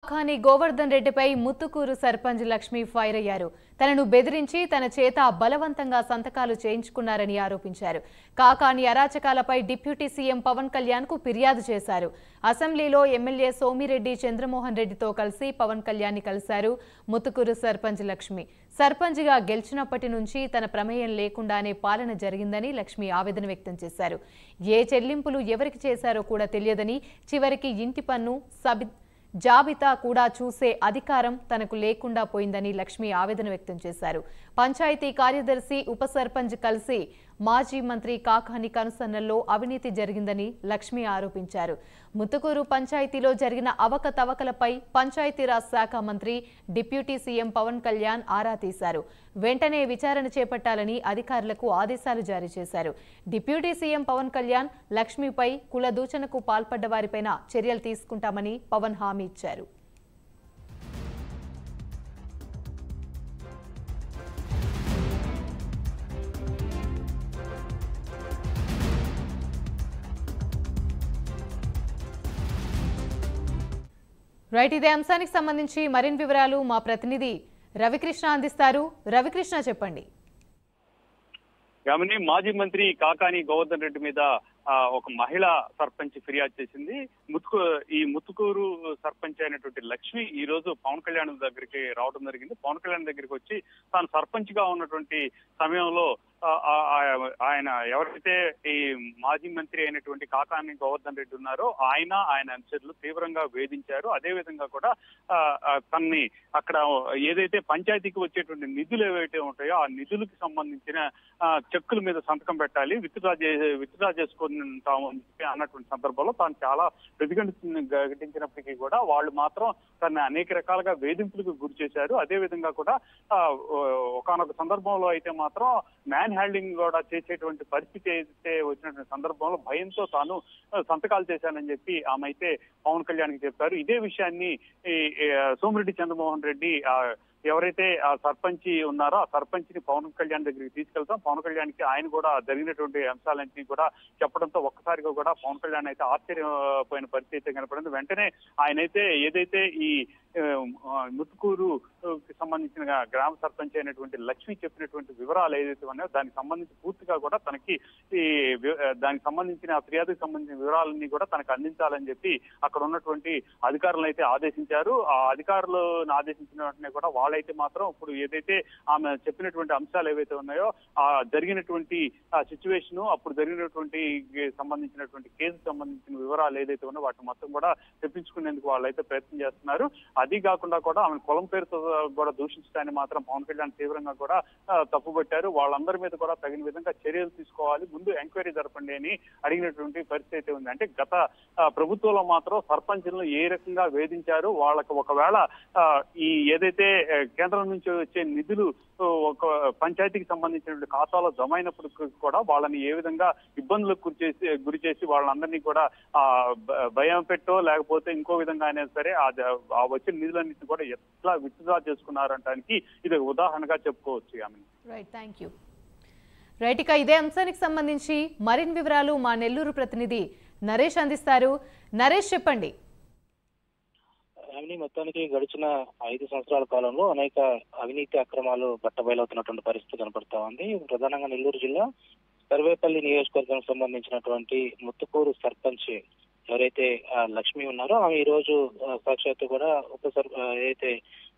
కాకాని గోవర్ధన్ రెడ్డిపై ముత్తుకూరు సర్పంచ్ లక్ష్మి ఫైర్ అయ్యారు. తనను బెదిరించి తన చేత బలవంతంగా సంతకాలు చేయించుకున్నారని ఆరోపించారు. కాకాని అరాచకాలపై డిప్యూటీ సీఎం పవన్ కళ్యాణ్ కు ఫిర్యాదు చేశారు. అసెంబ్లీలో ఎమ్మెల్యే సోమిరెడ్డి చంద్రమోహన్ రెడ్డితో కలిసి పవన్ కళ్యాణ్ ని కలిశారు ముత్తుకూరు సర్పంచ్ లక్ష్మి. సర్పంచ్గా గెలిచినప్పటి నుంచి తన ప్రమేయం లేకుండానే పాలన జరిగిందని లక్ష్మి ఆవేదన వ్యక్తం చేశారు. ఏ చెల్లింపులు ఎవరికి చేశారో కూడా తెలియదని, చివరికి ఇంటి పన్ను జాబితా కూడా చూసే అధికారం తనకు లేకుండా పోయిందని లక్ష్మి ఆవేదన వ్యక్తం చేశారు. పంచాయతీ కార్యదర్శి, ఉప సర్పంచ్ కలిసి మాజీ మంత్రి కాకాని కనుసన్నల్లో అవినీతి జరిగిందని లక్ష్మి ఆరోపించారు. ముత్తుకూరు పంచాయతీలో జరిగిన అవకతవకలపై పంచాయతీరాజ్ శాఖ మంత్రి డిప్యూటీ సీఎం పవన్ కళ్యాణ్ ఆరా తీశారు. వెంటనే విచారణ చేపట్టాలని అధికారులకు ఆదేశాలు జారీ చేశారు. డిప్యూటీ సీఎం పవన్ కళ్యాణ్ లక్ష్మిపై కుల దూషణకు పాల్పడ్డ వారిపైన చర్యలు తీసుకుంటామని పవన్ హామీ ఇచ్చారు. రైట్, ఇదే అంశానికి సంబంధించి మరిన్ని వివరాలు మా ప్రతినిధి రవికృష్ణ అందిస్తారు. రవికృష్ణ, చెప్పండి. యామిని, మాజీ మంత్రి కాకాని గోవర్ధన్ రెడ్డి మీద ఒక మహిళ సర్పంచ్ ఫిర్యాదు చేసింది. ఈ ముత్తుకూరు సర్పంచ్ అయినటువంటి లక్ష్మి ఈ రోజు పవన్ కళ్యాణ్ దగ్గరికి రావడం జరిగింది. పవన్ కళ్యాణ్ దగ్గరికి వచ్చి తాను సర్పంచ్ గా ఉన్నటువంటి సమయంలో ఆయన ఎవరైతే ఈ మాజీ మంత్రి అయినటువంటి కాకాని గోవర్ధన్ రెడ్డి ఉన్నారో ఆయన అనుచరులు తీవ్రంగా వేధించారు. అదే విధంగా కూడా తనని అక్కడ ఏదైతే పంచాయతీకి వచ్చేటువంటి నిధులు ఏవైతే ఉంటాయో ఆ నిధులకు సంబంధించిన చెక్కుల మీద సంతకం పెట్టాలి, విత్డ్రా చేసుకుంటాము అన్నటువంటి సందర్భంలో తాను చాలా ప్రతిఘటించినప్పటికీ కూడా వాళ్ళు మాత్రం తనని అనేక రకాలుగా వేధింపులకు గురి చేశారు. అదే విధంగా కూడా ఒకానొక సందర్భంలో అయితే మాత్రం మ్యాన్ హ్యాండింగ్ కూడా చేసేటువంటి పరిస్థితి అయితే వచ్చినటువంటి సందర్భంలో భయంతో తాను సంతకాలు చేశానని చెప్పి ఆమె అయితే పవన్ కళ్యాణ్ కి చెప్పారు. ఇదే విషయాన్ని సోమిరెడ్డి చంద్రమోహన్ రెడ్డి ఎవరైతే ఆ సర్పంచ్ ఉన్నారో ఆ సర్పంచ్ ని పవన్ కళ్యాణ్ దగ్గరికి తీసుకెళ్తాం, పవన్ కళ్యాణ్ కి ఆయన కూడా జరిగినటువంటి అంశాలన్నింటినీ కూడా చెప్పడంతో ఒక్కసారిగా కూడా పవన్ కళ్యాణ్ అయితే ఆశ్చర్యపోయిన పరిస్థితి కనపడింది. వెంటనే ఆయనైతే ఏదైతే ఈ ముత్తుకూరు సంబంధించిన గ్రామ సర్పంచ్ అయినటువంటి లక్ష్మి చెప్పినటువంటి వివరాలు ఏదైతే ఉన్నాయో దానికి సంబంధించి పూర్తిగా కూడా తనకి దానికి సంబంధించిన ఫిర్యాదుకు సంబంధించిన వివరాలన్నీ కూడా తనకు అందించాలని చెప్పి అక్కడ ఉన్నటువంటి అధికారులను అయితే ఆదేశించారు. ఆ అధికారులను ఆదేశించిన వెంటనే కూడా వాళ్ళైతే మాత్రం ఇప్పుడు ఏదైతే ఆమె చెప్పినటువంటి అంశాలు ఏవైతే ఉన్నాయో ఆ జరిగినటువంటి సిచ్యువేషన్, అప్పుడు జరిగినటువంటి సంబంధించినటువంటి కేసుకు సంబంధించిన వివరాలు ఏదైతే ఉన్నాయో వాటిని మొత్తం కూడా తెప్పించుకునేందుకు వాళ్ళైతే ప్రయత్నం చేస్తున్నారు. అది కాకుండా కూడా ఆమె కులం పేరుతో కూడా దూషించడాన్ని మాత్రం పవన్ కళ్యాణ్ తీవ్రంగా కూడా తప్పుపట్టారు. వాళ్ళందరి మీద కూడా తగిన విధంగా చర్యలు తీసుకోవాలి, ముందు ఎంక్వైరీ జరపండి అని అడిగినటువంటి పరిస్థితి ఉంది. అంటే గత ప్రభుత్వంలో మాత్రం సర్పంచులను ఏ రకంగా వేధించారు, వాళ్ళకి ఒకవేళ ఈ ఏదైతే కేంద్రం నుంచి వచ్చే నిధులు ఒక పంచాయతీకి సంబంధించినటువంటి ఖాతాలో జమ అయినప్పుడు కూడా వాళ్ళని ఏ విధంగా ఇబ్బందులకు గురి చేసి వాళ్ళందరినీ కూడా భయం పెట్టో లేకపోతే ఇంకో విధంగా అయినా సరే ఆ వచ్చిన నిధులన్నింటినీ కూడా ఎట్లా విత్డ్రా చేసుకున్నారంటానికి ఇది ఒక ఉదాహరణగా చెప్పుకోవచ్చు. రైట్, ఇక ఇదే అంశానికి సంబంధించి మరిన్ని వివరాలు మా నెల్లూరు ప్రతినిధి నరేష్ అందిస్తారు. నరేష్, చెప్పండి. మొత్తానికి గడిచిన 5 సంవత్సరాల కాలంలో అనేక అవినీతి అక్రమాలు బట్టబయలవుతున్నటువంటి పరిస్థితి కనపడతా ఉంది. ప్రధానంగా నెల్లూరు జిల్లా సర్వేపల్లి నియోజకవర్గానికి సంబంధించినటువంటి ముత్తుకూరు సర్పంచ్ ఎవరైతే లక్ష్మి ఉన్నారో ఆమె ఈ రోజు సాక్షాత్తు కూడా ఏదైతే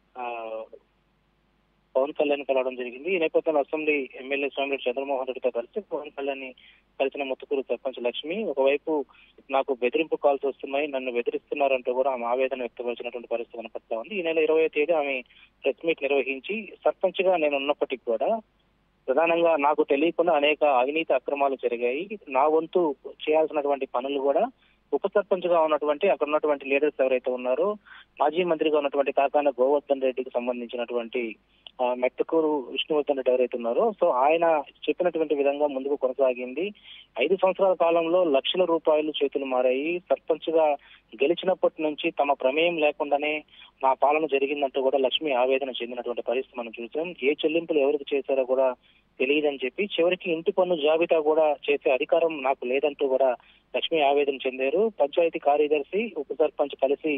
పవన్ కళ్యాణ్ కలవడం జరిగింది. ఈ నేపథ్యంలో అసెంబ్లీ ఎమ్మెల్యే సోమిరెడ్డి చంద్రమోహన్ రెడ్డితో కలిసి పవన్ కళ్యాణ్ కలిసిన ముత్తుకూరు సర్పంచ్ లక్ష్మి ఒకవైపు నాకు బెదిరింపు కాల్స్ వస్తున్నాయి, నన్ను బెదిరిస్తున్నారంటూ కూడా ఆమె ఆవేదన వ్యక్తపరిచినటువంటి పరిస్థితి కనపడతా ఉంది. ఈ నెల 20వ తేదీ ఆమె ప్రెస్ మీట్ నిర్వహించి సర్పంచ్ గా నేను ఉన్నప్పటికీ కూడా ప్రధానంగా నాకు తెలియకుండా అనేక అవినీతి అక్రమాలు జరిగాయి, నా వంతు చేయాల్సినటువంటి పనులు కూడా ఉప సర్పంచ్ గా ఉన్నటువంటి అక్కడ ఉన్నటువంటి లీడర్స్ ఎవరైతే ఉన్నారో మాజీ మంత్రిగా ఉన్నటువంటి కాకాని గోవర్ధన్ రెడ్డికి సంబంధించినటువంటి మెట్టకూరు విష్ణువర్ధన్ రెడ్డి ఎవరైతే ఉన్నారో సో ఆయన చెప్పినటువంటి విధంగా ముందుకు కొనసాగింది. 5 సంవత్సరాల కాలంలో లక్షల రూపాయలు చేతులు మారాయి. సర్పంచ్ గా గెలిచినప్పటి నుంచి తమ ప్రమేయం లేకుండానే నా పాలన జరిగిందంటూ కూడా లక్ష్మి ఆవేదన చెందినటువంటి పరిస్థితి మనం చూసాం. ఏ చెల్లింపులు ఎవరికి చేశారో కూడా తెలియదని చెప్పి చివరికి ఇంటి పన్ను జాబితా కూడా చేసే అధికారం నాకు లేదంటూ కూడా లక్ష్మి ఆవేదన చెందారు. పంచాయతీ కార్యదర్శి ఉప సర్పంచ్ కలిసి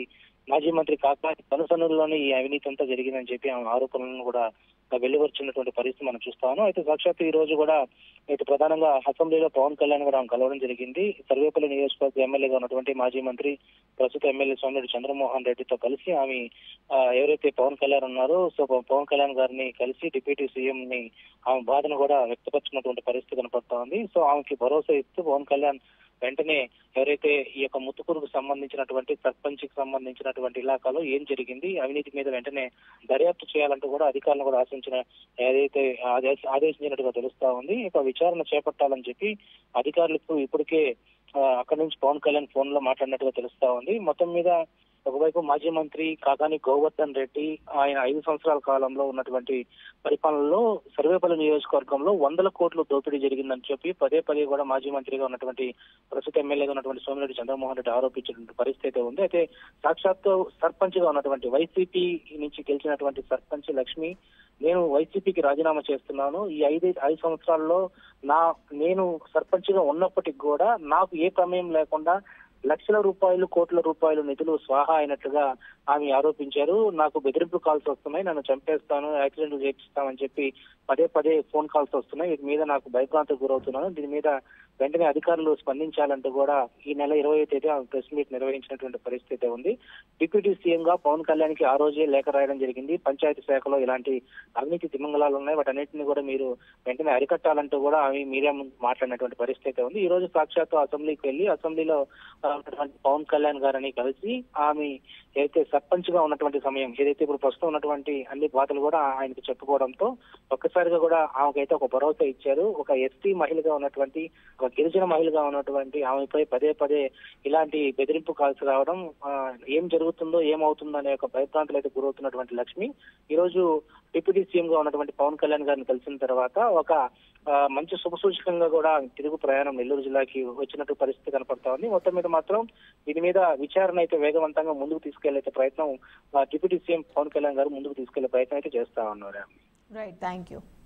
మాజీ మంత్రి కాకాని కనుసనుల్లోనే ఈ అవినీతి అంతా జరిగిందని చెప్పి ఆమె ఆరోపణలను కూడా వెలువరిచినటువంటి పరిస్థితి మనం చూస్తాము. అయితే సాక్షాత్ ఈ రోజు కూడా అయితే ప్రధానంగా అసెంబ్లీలో పవన్ కళ్యాణ్ కూడా ఆమె కలవడం జరిగింది. సర్వేపల్లి నియోజకవర్గ ఎమ్మెల్యేగా ఉన్నటువంటి మాజీ మంత్రి ప్రస్తుత ఎమ్మెల్యే సోమిరెడ్డి చంద్రమోహన్ రెడ్డితో కలిసి ఆమె ఎవరైతే పవన్ కళ్యాణ్ ఉన్నారో పవన్ కళ్యాణ్ గారిని కలిసి డిప్యూటీ సీఎం ని ఆమె బాధను కూడా వ్యక్తపరిచినటువంటి పరిస్థితి కనపడతా ఉంది. సో ఆమెకి భరోసా ఇస్తూ పవన్ కళ్యాణ్ వెంటనే ఎవరైతే ఈ యొక్క ముత్తుకూరుకు సంబంధించినటువంటి సర్పంచ్ కి సంబంధించినటువంటి ఇలాకాలో ఏం జరిగింది, అవినీతి మీద వెంటనే దర్యాప్తు చేయాలంటూ కూడా అధికారులను కూడా ఏదైతే ఆదేశించినట్టుగా తెలుస్తా ఉంది. ఇక విచారణ చేపట్టాలని చెప్పి అధికారులకు ఇప్పటికే అక్కడి నుంచి పవన్ కళ్యాణ్ ఫోన్ లో మాట్లాడినట్టుగా తెలుస్తా ఉంది. మొత్తం మీద ఒకవైపు మాజీ మంత్రి కాకాని గోవర్ధన్ రెడ్డి ఆయన 5 సంవత్సరాల కాలంలో ఉన్నటువంటి పరిపాలనలో సర్వేపల్లి నియోజకవర్గంలో 100 కోట్ల దోపిడీ జరిగిందని చెప్పి పదే కూడా మాజీ మంత్రిగా ఉన్నటువంటి ప్రస్తుత ఎమ్మెల్యేగా ఉన్నటువంటి సోమిరెడ్డి చంద్రమోహన్ రెడ్డి ఆరోపించినటువంటి పరిస్థితి అయితే ఉంది. అయితే సాక్షాత్తు సర్పంచ్ గా ఉన్నటువంటి వైసీపీ నుంచి గెలిచినటువంటి సర్పంచ్ లక్ష్మి, నేను వైసీపీకి రాజీనామా చేస్తున్నాను, ఈ 5 సంవత్సరాల్లో నేను సర్పంచ్ గా ఉన్నప్పటికి కూడా నాకు ఏ ప్రమేయం లేకుండా లక్షల రూపాయలు కోట్ల రూపాయలు నిధులు స్వాహా అయినట్లుగా ఆమె ఆరోపించారు. నాకు బెదిరింపు కాల్స్ వస్తున్నాయి, నన్ను చంపేస్తాను, యాక్సిడెంట్లు చేపిస్తామని చెప్పి పదే ఫోన్ కాల్స్ వస్తున్నాయి. వీటి మీద నాకు భయభ్రాంతికి గురవుతున్నాను, దీని మీద వెంటనే అధికారులు స్పందించాలంటూ కూడా ఈ నెల 20వ తేదీ ప్రెస్ మీట్ నిర్వహించినటువంటి పరిస్థితి ఉంది. డిప్యూటీ సీఎం గా పవన్ కళ్యాణ్ కి ఆ రోజే లేఖ రాయడం జరిగింది. పంచాయతీ శాఖలో ఇలాంటి అవినీతి తిమంగళాలు ఉన్నాయి, వాటన్నిటిని కూడా మీరు వెంటనే అరికట్టాలంటూ కూడా ఆమె మీడియా మాట్లాడినటువంటి పరిస్థితి ఉంది. ఈ రోజు సాక్షాత్తు అసెంబ్లీకి వెళ్లి అసెంబ్లీలో పవన్ కళ్యాణ్ గారిని కలిసి ఆమె ఏదైతే సర్పంచ్ గా ఉన్నటువంటి సమయం ఏదైతే ఇప్పుడు ప్రస్తుతం ఉన్నటువంటి అన్ని బాధలు కూడా ఆయనకు చెప్పుకోవడంతో ఒక్కసారిగా కూడా ఆమెకైతే ఒక భరోసా ఇచ్చారు. ఒక ఎస్టీ మహిళగా ఉన్నటువంటి, ఒక గిరిజన మహిళగా ఉన్నటువంటి ఆమెపై పదే ఇలాంటి బెదిరింపు కాల్స్ రావడం, ఏం జరుగుతుందో ఏమవుతుందో అనే ఒక భయభ్రాంతులు అయితే గురవుతున్నటువంటి లక్ష్మి ఈ రోజు డిప్యూటీ సీఎం గా ఉన్నటువంటి పవన్ కళ్యాణ్ గారిని కలిసిన తర్వాత ఒక మంచి శుభసూచకంగా కూడా తిరుగు ప్రయాణం నెల్లూరు జిల్లాకి వచ్చినట్టు పరిస్థితి కనపడతా ఉంది. మొత్తం మీద మాత్రం దీని మీద విచారణ అయితే వేగవంతంగా ముందుకు తీసుకెళ్లే ప్రయత్నం డిప్యూటీ సీఎం పవన్ కళ్యాణ్ గారు ముందుకు తీసుకెళ్లే ప్రయత్నం అయితే చేస్తా ఉన్నారు. Right, thank you.